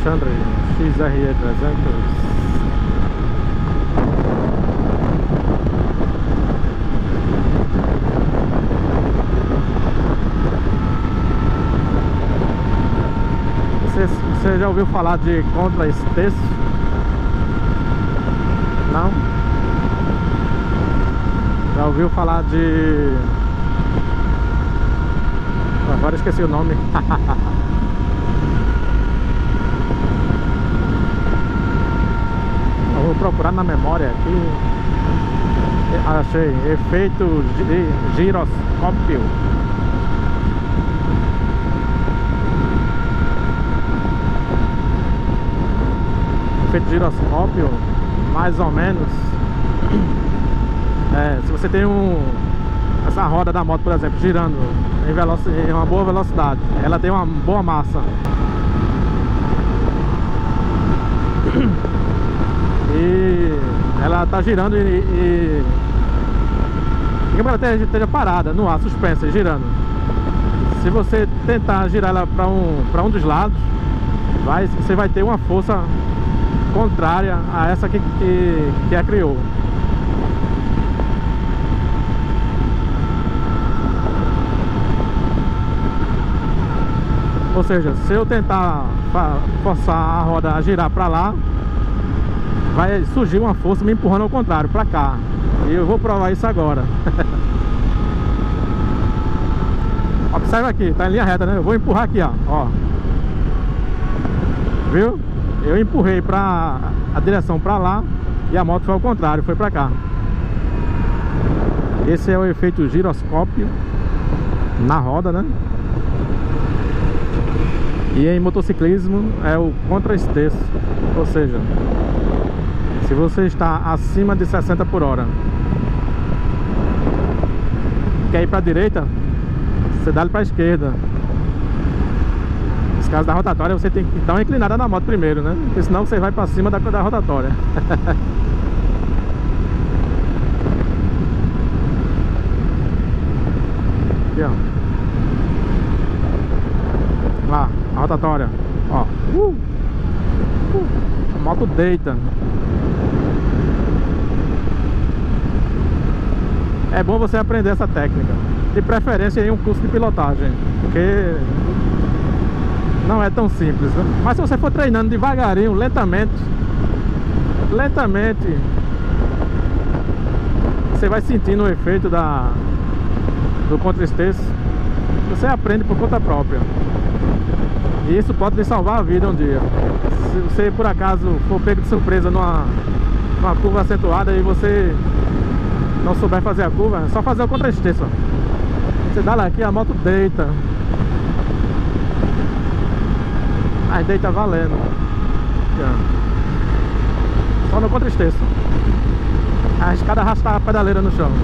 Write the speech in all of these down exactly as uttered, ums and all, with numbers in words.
Alexandre X R E trezentos. Você, você já ouviu falar de contra-esteço? Não? Já ouviu falar de... Agora esqueci o nome. Eu vou procurar na memória aqui. Achei. Efeito gi- giroscópio. Efeito giroscópio, mais ou menos. É, se você tem um... essa roda da moto, por exemplo, girando em, veloci em uma boa velocidade, ela tem uma boa massa. E ela tá girando e... e... ela esteja, esteja parada no ar, suspensa, girando. Se você tentar girar ela para um, para um dos lados, vai, você vai ter uma força contrária a essa que, que, que a criou. Ou seja, se eu tentar forçar a roda a girar para lá, vai surgir uma força me empurrando ao contrário, para cá. E eu vou provar isso agora. Observa aqui, tá em linha reta, né? Eu vou empurrar aqui, ó, ó. Viu? Eu empurrei para a direção para lá e a moto foi ao contrário, foi para cá. Esse é o efeito giroscópio na roda, né? E em motociclismo é o contra-esteço. Ou seja, se você está acima de sessenta por hora, quer ir para a direita, você dá ele para a esquerda. Nesse caso da rotatória, você tem que dar uma inclinada na moto primeiro, né? Porque senão você vai para cima da, da rotatória. Aqui, ó. Lá, a rotatória. Ó. Uh, uh, a moto deita. É bom você aprender essa técnica. De preferência em um curso de pilotagem, porque não é tão simples, né? Mas se você for treinando devagarinho, lentamente, lentamente, você vai sentindo o efeito da, do contra-esteço. Você aprende por conta própria. E isso pode lhe salvar a vida um dia. Se você por acaso for pego de surpresa numa, numa curva acentuada e você não souber fazer a curva, é só fazer o contra-esteço. Você dá lá aqui, a moto deita. Aí deita valendo. Só no contra-esteço. Arriscado arrastar a pedaleira no chão.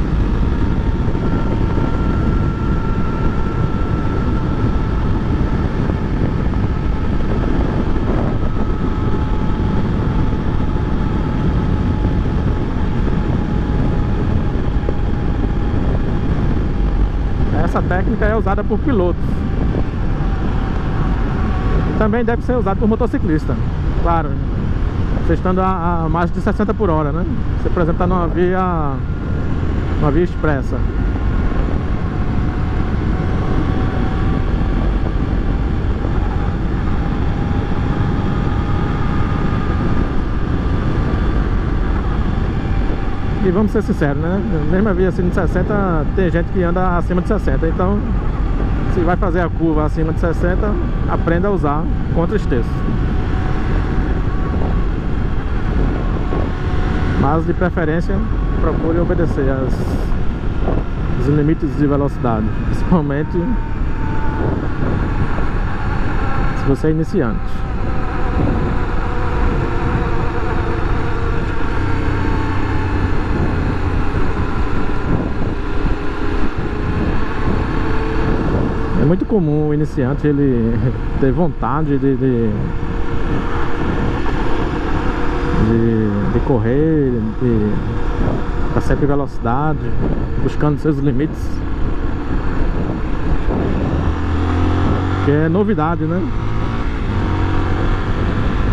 Essa técnica é usada por pilotos. Também deve ser usado por motociclista. Claro, você estando a, a mais de sessenta por hora, né? Você, por exemplo, está numa via Uma via expressa. E vamos ser sinceros, né? Mesmo a via acima de sessenta, tem gente que anda acima de sessenta. Então, se vai fazer a curva acima de sessenta, aprenda a usar contra-esteço. Mas, de preferência, procure obedecer as, os limites de velocidade. Principalmente se você é iniciante. É muito comum o iniciante ele ter vontade de, de, de, de correr, de estar sempre em velocidade, buscando seus limites, que é novidade, né?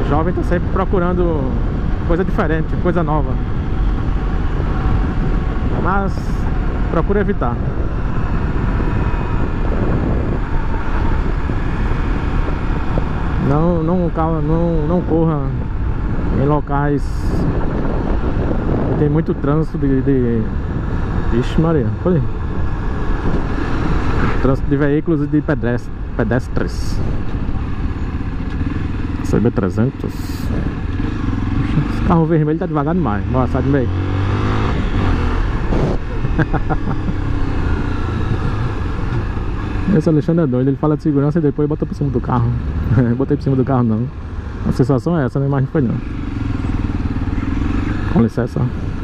O jovem tá sempre procurando coisa diferente, coisa nova, mas procura evitar. Não, não, não, não corra em locais que tem muito trânsito de, de... Ixi Maria, foi trânsito de veículos e de pedestres, pedestres. C B trezentos. Esse carro vermelho tá devagar demais. Bora, sai do meio. Esse Alexandre é doido, ele fala de segurança e depois bota por cima do carro. Botei por cima do carro não. A sensação é essa, né? Mas não foi não. Com licença.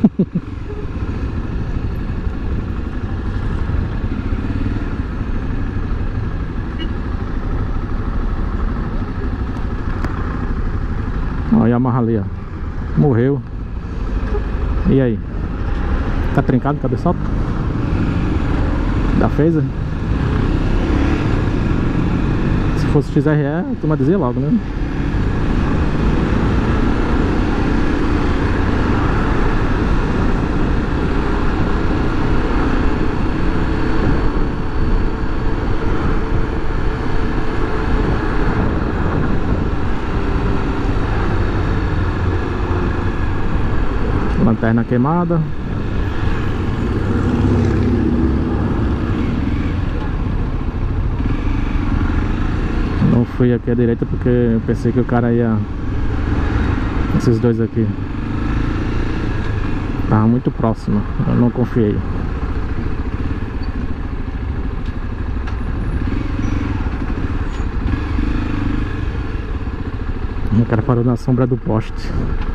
Olha a Yamaha ali, ó. Morreu. E aí? Tá trincado o cabeçote? Da Phaser? Se fosse X R E, a turma dizia logo, né? Lanterna queimada. Não fui aqui à direita porque eu pensei que o cara ia... Esses dois aqui tava muito próximo, eu não confiei. O cara parou na sombra do poste.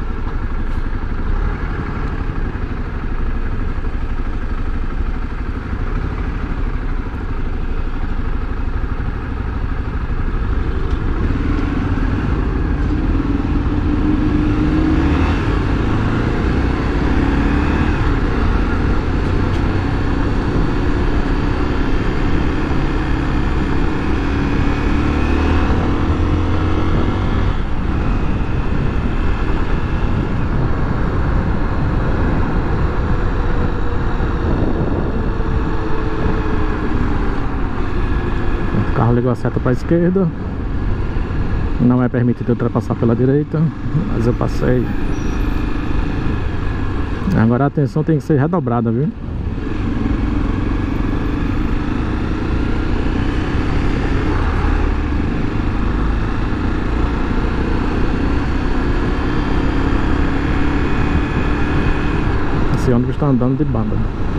O carro ligou a seta para a esquerda. Não é permitido ultrapassar pela direita, mas eu passei. Agora a atenção tem que ser redobrada, viu? Esse ônibus está andando de banda.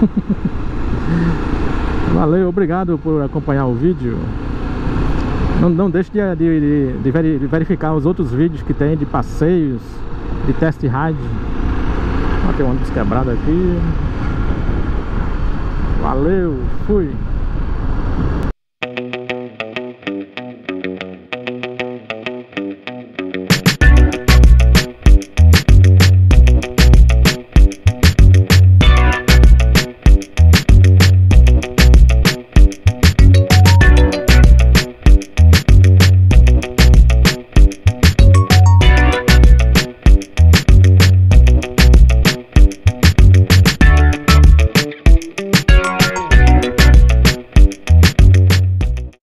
Valeu, obrigado por acompanhar o vídeo. Não, não deixe de, de, de, de verificar os outros vídeos que tem de passeios, de test ride. Ó, tem um ônibus quebrado aqui. Valeu, fui.